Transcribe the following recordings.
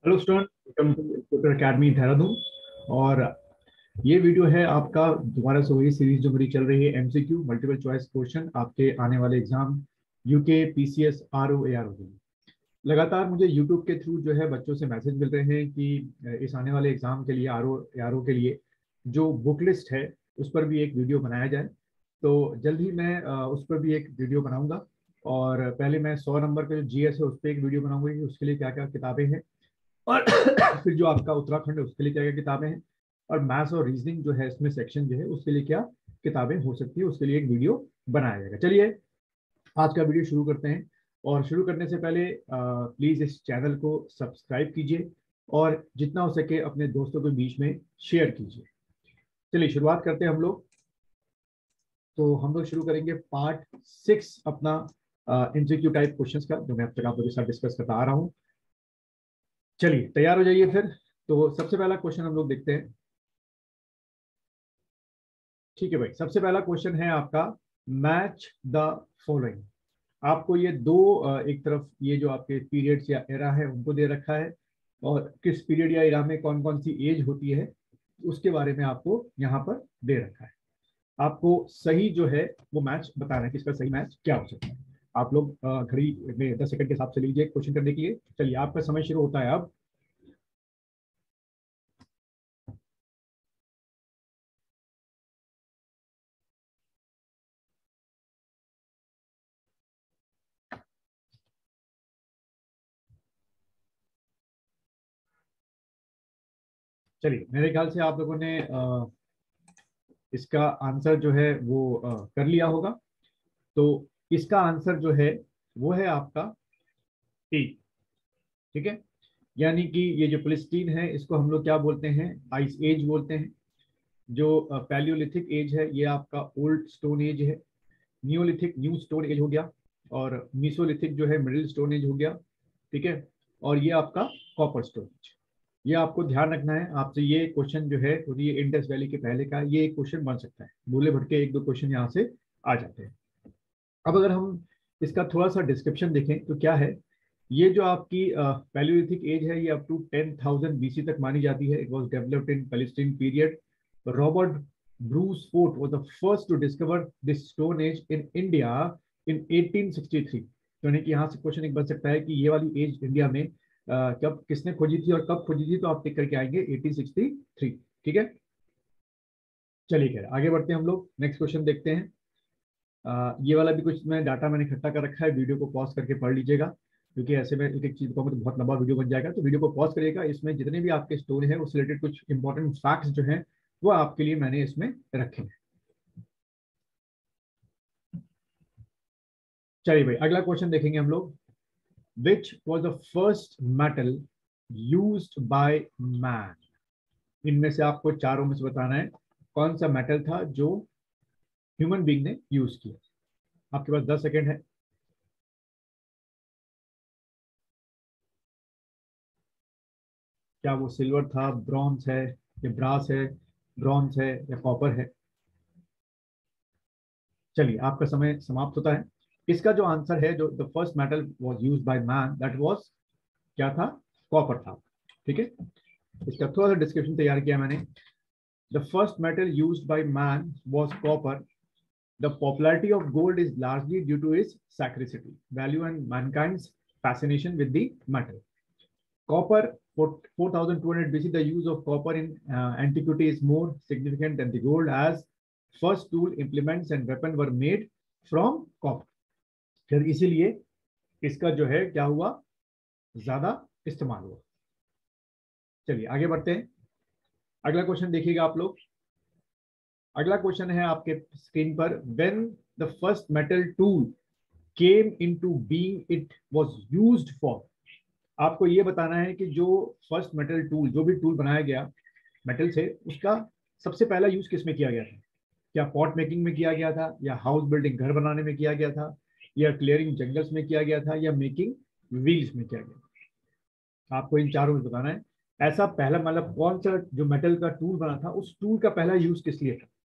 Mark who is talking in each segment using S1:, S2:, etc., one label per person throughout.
S1: Hello student, welcome to tutor academy Dehradun. और ये video है आपका दोबारा से वही सीरीज जो मेरी चल रही है, एमसीक्यू मल्टीपल चॉइस क्वेश्चन आपके आने वाले exam UK PCS RO ARO के लिए। लगातार मुझे यूट्यूब के थ्रू जो है बच्चों से मैसेज मिल रहे हैं कि इस आने वाले एग्जाम के लिए आरओ एआरओ के लिए जो बुक लिस्ट है उस पर भी एक वीडियो बनाया जाए। तो जल्द ही मैं उस पर भी एक वीडियो बनाऊंगा। और पहले मैं 100 नंबर का जो जीएस है उस पर एक वीडियो बनाऊंगा कि उसके लिए क्या क्या किताबें हैं, और फिर जो आपका उत्तराखंड है उसके लिए क्या क्या किताबें हैं, और मैथ्स और रीजनिंग जो है इसमें सेक्शन जो है उसके लिए क्या किताबें हो सकती है, उसके लिए एक वीडियो बनाया जाएगा। चलिए आज का वीडियो शुरू करते हैं। और शुरू करने से पहले प्लीज इस चैनल को सब्सक्राइब कीजिए और जितना हो सके अपने दोस्तों के बीच में शेयर कीजिए। चलिए शुरुआत करते हैं हम लोग। तो हम लोग शुरू करेंगे पार्ट 6 अपना एमसीक्यू टाइप क्वेश्चंस का, जो मैं अब तक आप लोगों के साथ डिस्कस करता आ रहा हूँ। चलिए तैयार हो जाइए फिर। तो सबसे पहला क्वेश्चन हम लोग देखते हैं। ठीक है भाई, सबसे पहला क्वेश्चन है आपका, मैच द फॉलोइंग। आपको ये दो एक तरफ ये जो आपके पीरियड्स या एरा है उनको दे रखा है, और किस पीरियड या एरा में कौन कौन सी एज होती है उसके बारे में आपको यहाँ पर दे रखा है। आपको सही जो है वो मैच बताना है, किसका सही मैच क्या हो सकता है। आप लोग घड़ी में 10 सेकंड के हिसाब से लीजिए क्वेश्चन करने के लिए। चलिए आपका समय शुरू होता है अब। चलिए मेरे ख्याल से आप लोगों ने इसका आंसर जो है वो कर लिया होगा। तो इसका आंसर जो है वो है आपका टी। ठीक है, यानी कि ये जो फिलिस्तीन है इसको हम लोग क्या बोलते हैं, आइस एज बोलते हैं। जो पैलियोलिथिक एज है ये आपका ओल्ड स्टोन एज है। नियोलिथिक न्यू स्टोन एज हो गया। और मीसोलिथिक जो है मिडिल स्टोन एज हो गया। ठीक है, और ये आपका कॉपर स्टोन एज। ये आपको ध्यान रखना है। आपसे ये क्वेश्चन जो है तो ये इंडस वैली के पहले का ये क्वेश्चन बन सकता है, भूले भटके एक दो क्वेश्चन यहाँ से आ जाते हैं। अब अगर हम इसका थोड़ा सा डिस्क्रिप्शन देखें तो क्या है, ये जो आपकी पैलियोलिथिक एज है ये अप टू 10,000 बीसी तक मानी जाती है। It was developed in Pleistocene period. Robert Bruce Foote was the first to discover this stone age in India in 1863। तो यानी कि यहाँ से क्वेश्चन एक बन सकता है कि ये वाली एज इंडिया में कब किसने खोजी थी और कब खोजी थी, तो आप टिक करके आएंगे 1863। ठीक है, चलिए खैर आगे बढ़ते हैं हम लोग, नेक्स्ट क्वेश्चन देखते हैं। ये वाला भी कुछ मैं डाटा मैंने इकट्ठा कर रखा है, वीडियो को पॉज करके पढ़ लीजिएगा, क्योंकि ऐसे में एक एक चीज कहूँगा तो बहुत लंबा वीडियो बन जाएगा। तो वीडियो को पॉज करिएगा, इसमें जितने भी आपके स्टोरी है उससे रिलेटेड कुछ इंपॉर्टेंट फैक्ट्स जो हैं वो आपके लिए मैंने इसमें रखे हैं। चलिए भाई अगला क्वेश्चन देखेंगे हम लोग। Which was the first metal used by man. इनमें से आपको चारों में से बताना है कौन सा मेटल था जो ह्यूमन बीइंग ने यूज किया। आपके पास 10 सेकेंड है। क्या वो सिल्वर था, ब्रॉन्ज है, या ब्रास है, ब्रॉन्ज है, या कॉपर है। चलिए आपका समय समाप्त होता है। इसका जो आंसर है, जो the first metal was used by man, that was क्या था, कॉपर था। ठीक है, इसका थोड़ा सा डिस्क्रिप्शन तैयार किया मैंने। The first metal used by man was copper. The popularity of gold is largely due to its scarcity value and mankind's fascination with the metal. Copper, for 4200 BC, the use of copper in antiquity is more significant than the gold, as first tool, implements and weapon were made from copper. फिर इसीलिए इसका जो है क्या हुआ, ज्यादा इस्तेमाल हुआ। चलिए आगे बढ़ते हैं। अगला क्वेश्चन देखिएगा आप लोग। अगला क्वेश्चन है आपके स्क्रीन पर, when the first metal tool came into being it was used for. आपको ये बताना है कि जो फर्स्ट मेटल टूल, जो भी टूल बनाया गया मेटल से, उसका सबसे पहला यूज किस में किया गया था। क्या पॉट मेकिंग में किया गया था, या हाउस बिल्डिंग घर बनाने में किया गया था, या क्लियरिंग जंगल्स में किया गया था, या मेकिंग व्हील्स में किया गया था। आपको इन चारों में बताना है ऐसा पहला मतलब कौन सा जो मेटल का टूल बना था उस टूल का पहला यूज किस लिए था।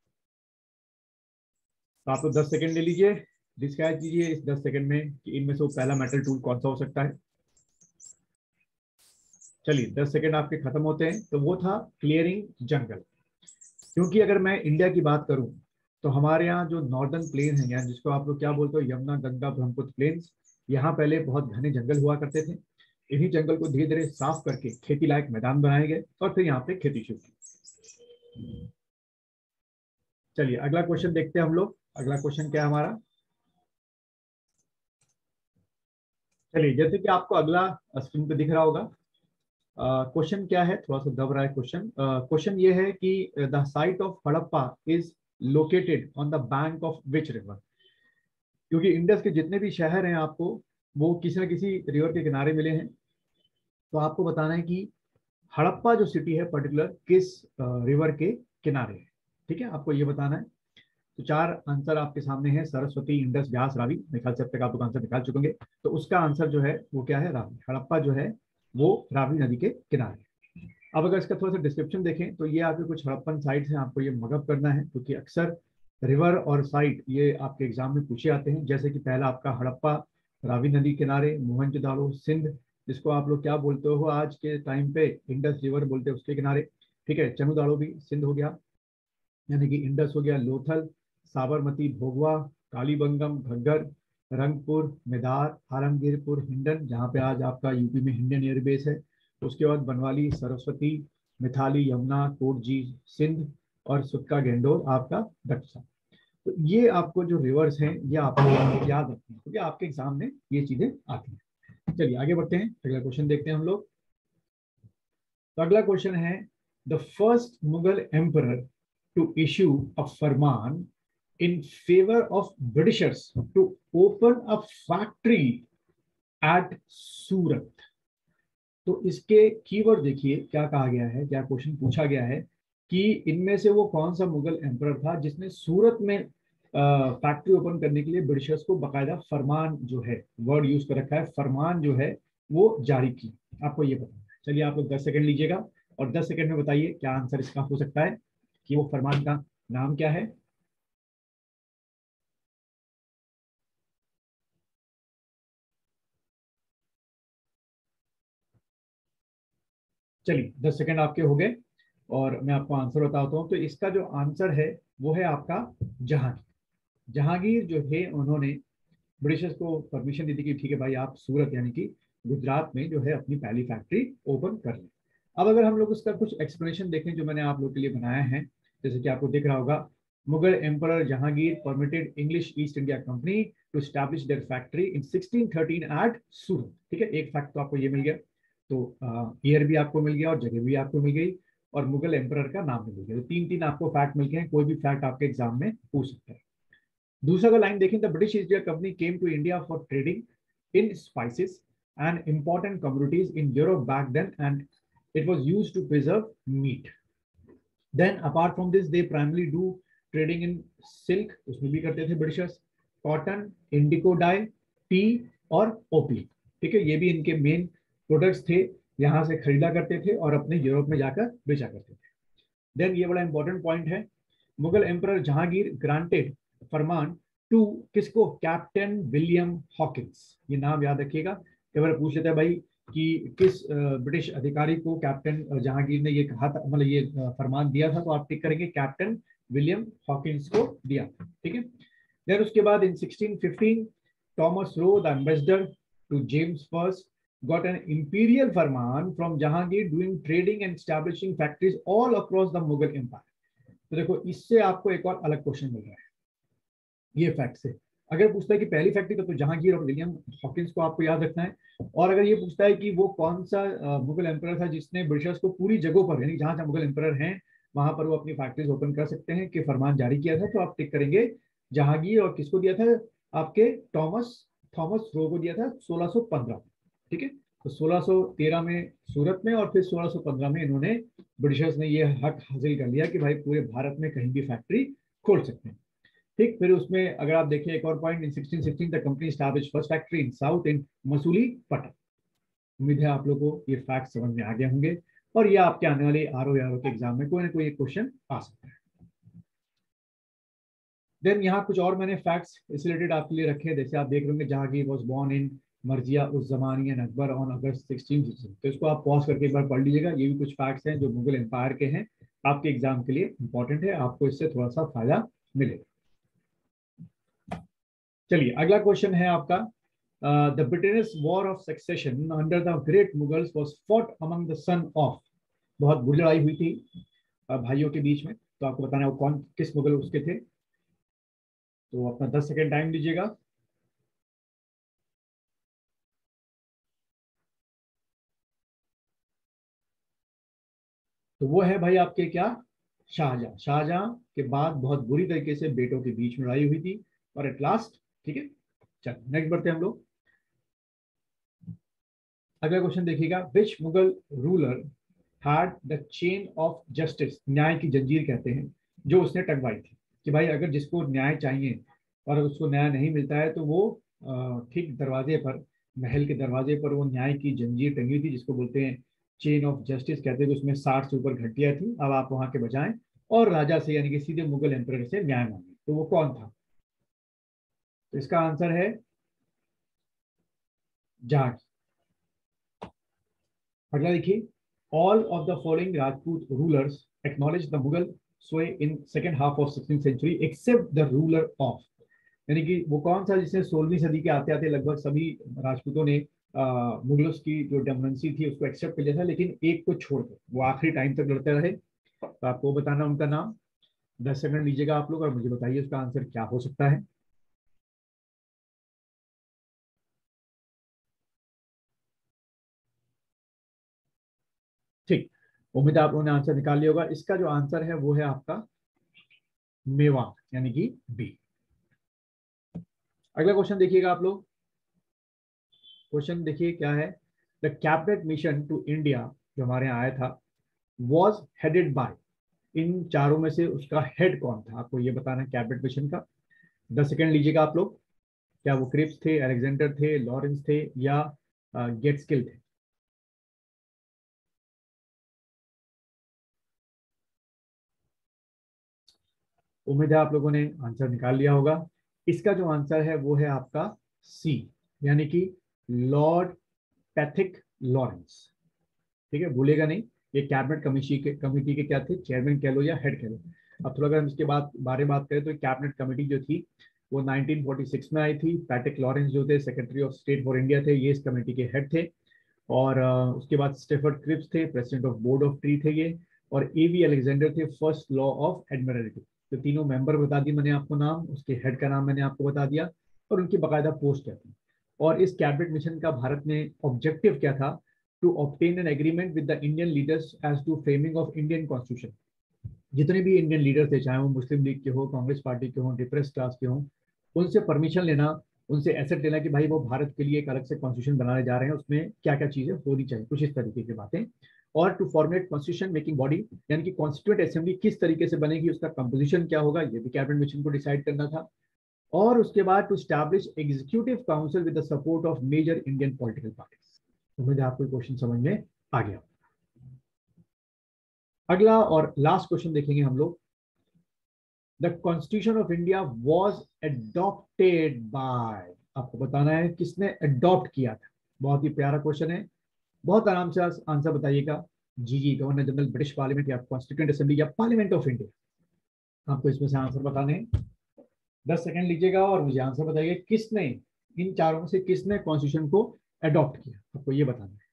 S1: तो आपको 10 सेकंड ले लीजिए, डिस्क्राइब कीजिए इस 10 सेकंड में कि इनमें से वो पहला मेटल टूल कौन सा हो सकता है। चलिए 10 सेकंड आपके खत्म होते हैं। तो वो था क्लियरिंग जंगल। क्योंकि अगर मैं इंडिया की बात करूं तो हमारे यहाँ जो नॉर्दर्न प्लेन है, या जिसको आप लोग क्या बोलते हो, यमुना गंगा ब्रह्मपुत्र प्लेन्स, यहाँ पहले बहुत घने जंगल हुआ करते थे। इन्हीं जंगल को धीरे धीरे साफ करके खेती लायक मैदान बनाए गए और फिर यहाँ पे खेती शुरू की। चलिए अगला क्वेश्चन देखते हैं हम लोग। अगला क्वेश्चन क्या है हमारा। चलिए जैसे कि आपको अगला स्क्रीन पे दिख रहा होगा, क्वेश्चन क्या है, थोड़ा सा दब रहा है क्वेश्चन। क्वेश्चन ये है कि the site of Harappa is located on the bank of which river. क्योंकि इंडस के जितने भी शहर हैं आपको, वो किसी न किसी रिवर के किनारे मिले हैं। तो आपको बताना है कि हड़प्पा जो सिटी है पर्टिकुलर किस रिवर के किनारे है। ठीक है, आपको ये बताना है। तो चार आंसर आपके सामने है, सरस्वती, इंडस, ब्यास, रावी। मेरे ख्याल से अब तक आप लोग आंसर निकाल चुके होंगे। तो उसका आंसर जो है वो क्या है, रावी। हड़प्पा जो है वो रावी नदी के किनारे। अब अगर इसका थोड़ा सा डिस्क्रिप्शन देखें तो ये आपके कुछ हड़प्पन साइट्स हैं, आपको ये मगअप करना है, क्योंकि अक्सर रिवर और साइट ये आपके एग्जाम में पूछे आते हैं। जैसे कि पहला आपका हड़प्पा रावी नदी किनारे, मोहनजोदाड़ो सिंध, जिसको आप लोग क्या बोलते हो आज के टाइम पे, इंडस रिवर बोलते हैं, उसके किनारे। ठीक है, चनुदाड़ो भी सिंध हो गया, यानी कि इंडस हो गया। लोथल, साबरमती, भोगवा, कालीबंगम, घग्गर, रंगपुर, मेदार, आलमगीरपुर, हिंडन, जहाँ पे आज आपका यूपी में हिंडन एयरबेस है। उसके बाद बनवाली, सरस्वती, मिथाली, यमुना, कोटजी सिंध, और सुक्का गेंडोर आपका दक्षा। तो ये आपको जो रिवर्स हैं ये आपको याद रखनी है, क्योंकि आपके एग्जाम में ये चीजें आती हैं। चलिए आगे बढ़ते हैं, अगला क्वेश्चन देखते हैं हम लोग। तो अगला क्वेश्चन है, the first Mughal emperor to issue a फरमान in favor of Britishers to open a factory at Surat. तो इसके कीवर्ड देखिए क्या कहा गया है, क्या क्वेश्चन पूछा गया है कि इनमें से वो कौन सा मुगल एम्परर था जिसने सूरत में फैक्ट्री ओपन करने के लिए ब्रिटिशर्स को बकायदा फरमान, जो है वर्ड यूज कर रखा है, फरमान जो है वो जारी की। आपको ये बताना है। चलिए आप लोग 10 सेकंड लीजिएगा और 10 सेकंड में बताइए क्या आंसर इसका हो सकता है, कि वो फरमान का नाम क्या है। चलिए 10 सेकंड आपके हो गए और मैं आपको आंसर बताता हूं। तो इसका जो आंसर है वो है आपका जहांगीर। जहांगीर जो है उन्होंने ब्रिटिशर्स को परमिशन दी थी कि ठीक है भाई, आप सूरत यानी कि गुजरात में जो है अपनी पहली फैक्ट्री ओपन कर लें। अब अगर हम लोग उसका कुछ एक्सप्लेनेशन देखें जो मैंने आप लोग के लिए बनाया है, जैसे कि आपको दिख रहा होगा, Mughal emperor Jahangir permitted English East India Company to establish their factory in 1613 at Surat. ठीक है, एक फैक्ट तो आपको ये मिल गया। तो ईयर भी आपको मिल गया और जगह भी आपको मिल गई और मुगल एम्परर का नाम भी मिल गया। तो तीन तीन आपको फैक्ट मिल गए, कोई भी फैक्ट आपके एग्जाम में पूछ सकता है। दूसरा का लाइन देखें, the British East India Company came to India for trading in spices and important communities in Europe back then and it was used to preserve meat. Then apart from this they primarily do trading in silk, उसमें भी करते थे Britishers, cotton, indigo dye, tea और ओपी। ठीक है, ये भी इनके मेन प्रोडक्ट्स थे, यहाँ से खरीदा करते थे और अपने यूरोप में जाकर बेचा करते थे। देन ये बड़ा इंपॉर्टेंट पॉइंट है, मुगल एम्परर जहांगीर ग्रांटेड फरमान टू किसको, कैप्टन विलियम हॉकिंस। ये नाम याद रखिएगा, कई बार पूछ लेता है भाई कि किस ब्रिटिश अधिकारी को कैप्टन जहांगीर ने ये कहा था, मतलब ये फरमान दिया था, तो आप टिक करेंगे कैप्टन विलियम हॉकिंस को दिया था। ठीक है, देन उसके बाद in 1615 Thomas Roe the ambassador to James first got an imperial farman from Jahangir doing trading and establishing factories all across the Mughal empire। तो देखो इससे आपको एक और अलग क्वेश्चन मिल रहा है ये फैक्ट से। अगर पूछता है कि पहली फैक्ट्री तो जहांगीर और विलियम हॉकिंस को आपको याद रखना है, और अगर ये पूछता है कि वो कौन सा मुगल एम्परर था जिसने ब्रिटिशर्स को पूरी जगहों पर, यानी जहां जहां मुगल एम्परर हैं वहां पर वो अपनी फैक्ट्रीज ओपन कर सकते हैं, कि फरमान जारी किया था, तो आप टिक करेंगे जहांगीर। और किसको दिया था, आपके थॉमस थॉमस रो को दिया था 1615। ठीक है, तो 1613 में सूरत में और फिर 1615 में इन्होंने ब्रिटिशर्स ने ये हक हासिल कर लिया कि भाई पूरे भारत में कहीं भी फैक्ट्री खोल सकते हैं। ठीक, फिर उसमें अगर आप देखिए एक और point, in 1616 the company established first factory in south in Masulipatnam. उम्मीद है आप लोगों को ये फैक्ट समझ में आ गए होंगे और ये आपके आने वाले आरओ के एग्जाम में कोई ना कोई क्वेश्चन आ सकता है। देन यहाँ कुछ और मैंने फैक्ट्स इस रिलेटेड आपके लिए रखे हैं। जैसे आप देख रहे होंगे, जहांगीर वाज बोर्न इन मर्जिया उस जमानी एंड अकबर ऑन अगस्त 16 तो इसको आप पॉज करके एक बार पढ़ लीजिएगा। ये भी कुछ फैक्ट्स हैं जो मुगल एम्पायर के हैं, आपके एग्जाम के लिए इंपॉर्टेंट है, आपको इससे थोड़ा सा फायदा मिलेगा। चलिए अगला क्वेश्चन है आपका, द ब्रिटेनियस war of succession under the great Mughals was fought among the son of. बहुत बुरी लड़ाई हुई थी भाइयों के बीच में, तो आपको बताना है वो कौन किस मुगल उसके थे। तो अपना 10 सेकेंड टाइम दीजिएगा। तो वो है भाई आपके क्या, शाहजहां। शाहजहां के बाद बहुत बुरी तरीके से बेटों के बीच में लड़ाई हुई थी और एट लास्ट, ठीक है। चलो नेक्स्ट बढ़ते हैं हम लोग। अगला क्वेश्चन देखिएगा, which Mughal ruler had the chain of justice, न्याय की जंजीर कहते हैं, जो उसने टंगवाई थी कि भाई अगर जिसको न्याय चाहिए और उसको न्याय नहीं मिलता है तो वो ठीक दरवाजे पर, महल के दरवाजे पर वो न्याय की जंजीर टंगी थी, जिसको बोलते हैं चेन ऑफ जस्टिस कहते हैं। उसमें 60 से ऊपर घंटियां थी। अब आप वहां के बजाय और राजा से यानी कि सीधे मुगल एम्परर से न्याय मांगे, तो वो कौन था? तो इसका आंसर है जहांगीर। अगला देखिए, all of the following Rajput rulers acknowledge the Mughal sway in second half of 16th century except the ruler of, यानी कि वो कौन सा जिसने 16वीं सदी के आते आते लगभग सभी राजपूतों ने मुगलों की जो डोमिनेंसी थी उसको एक्सेप्ट कर लिया था, लेकिन एक को छोड़कर वो आखिरी टाइम तक लड़ते रहे। तो आपको बताना उनका नाम। 10 सेकंड लीजिएगा आप लोग और मुझे बताइए उसका आंसर क्या हो सकता है। ठीक, उम्मीद है आप लोगों ने आंसर निकाल लिया होगा। इसका जो आंसर है वो है आपका मेवात, यानी कि बी। अगला क्वेश्चन देखिएगा आप लोग। क्वेश्चन देखिए क्या है, the cabinet mission to India जो हमारे यहाँ आया था वॉज हेडेड बाय, इन चारों में से उसका हेड कौन था, आपको ये बताना है कैबिनेट मिशन का। 10 सेकेंड लीजिएगा आप लोग। क्या वो क्रिप्स थे, अलेक्जेंडर थे, लॉरेंस थे या गेट्सकिल थे? उम्मीद है आप लोगों ने आंसर निकाल लिया होगा। इसका जो आंसर है वो है आपका सी, यानी कि लॉर्ड पैथिक लॉरेंस। ठीक है, भूलेगा नहीं। ये कैबिनेट कमिटी के क्या थे, चेयरमैन कह लो या हेड कह लो। अब थोड़ा अगर हम इसके बाद बारे में बात करें तो कैबिनेट कमेटी जो थी वो 1946 में आई थी। पैटिक लॉरेंस जो थे secretary of state for India थे, ये इस कमेटी के हेड थे। और उसके बाद स्टेफर्ड क्रिप्स थे, president of board of trade थे ये। और एवी अलेक्जेंडर थे, फर्स्ट लॉ ऑफ एडमिरल्टी। तो तीनों मेंबर बता दी मैंने आपको नाम, उसके हेड का नाम मैंने आपको बता दिया और उनकी बाकायदा पोस्ट क्या थी। और इस कैबिनेट मिशन का भारत में ऑब्जेक्टिव क्या था, to obtain an agreement with the Indian leaders as to framing of Indian constitution. जितने भी इंडियन लीडर थे, चाहे वो मुस्लिम लीग के हो, कांग्रेस पार्टी के हो, डिप्रेस क्लास के हो, उनसे परमिशन लेना, उनसे एसेट लेना कि भाई वो भारत के लिए एक अलग से कॉन्स्टिट्यूशन बनाने जा रहे हैं, उसमें क्या क्या चीजें होनी चाहिए, कुछ इस तरीके की बातें। और to format constitution making body, यानी कि कॉन्स्टिट्यूएंट असेंबली किस तरीके से बनेगी, उसका कंपोजिशन क्या होगा, ये भी कैबिनेट मिशन को डिसाइड करना था। और उसके बाद to establish executive council with the support of major Indian political parties. उम्मीद है आपको क्वेश्चन समझ में आ गया। अगला और लास्ट क्वेश्चन देखेंगे हम लोग, the constitution of India was adopted by, आपको बताना है किसने अडॉप्ट किया था। बहुत ही प्यारा क्वेश्चन है, बहुत आराम से आंसर बताइएगा। जी, गवर्नर जनरल, ब्रिटिश पार्लियामेंट या कॉन्स्टिट्यूएंट असेंबली या पार्लियामेंट ऑफ इंडिया, आपको इसमें से आंसर बताने हैं। 10 सेकंड लीजिएगा और मुझे आंसर बताइए, किसने, इन चारों में से किसने कॉन्स्टिट्यूशन को अडॉप्ट किया, आपको ये बताना है।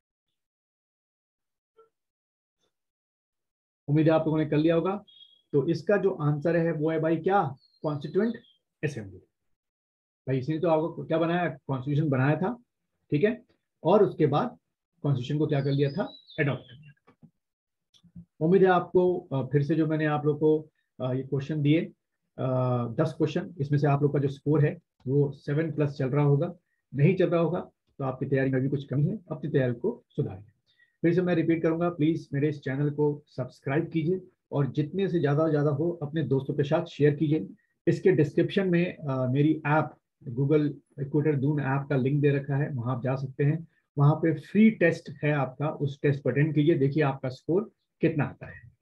S1: उम्मीद है आप लोगों ने कर लिया होगा। तो इसका जो आंसर है वो है भाई क्या, कॉन्स्टिट्यूएंट असेंबली। भाई इसने तो आपको क्या बनाया, कॉन्स्टिट्यूशन बनाया था, ठीक है। और उसके बाद कॉन्स्टिट्यूशन को क्या कर लिया था, अडॉप्ट कर लिया। उम्मीद है आपको फिर से जो मैंने आप लोग को ये क्वेश्चन दिए, 10 क्वेश्चन, इसमें से आप लोग का जो स्कोर है वो 7+ चल रहा होगा। नहीं चल रहा होगा तो आपकी तैयारी में भी कुछ कमी है, अपनी तैयारी को सुधारिए। फिर से मैं रिपीट करूंगा, प्लीज मेरे इस चैनल को सब्सक्राइब कीजिए और जितने से ज़्यादा हो अपने दोस्तों के साथ शेयर कीजिए। इसके डिस्क्रिप्शन में मेरी app, Google equator Doon app का लिंक दे रखा है, वहां आप जा सकते हैं। वहां पे फ्री टेस्ट है आपका, उस टेस्ट को अटेंड कीजिए, देखिए आपका स्कोर कितना आता है।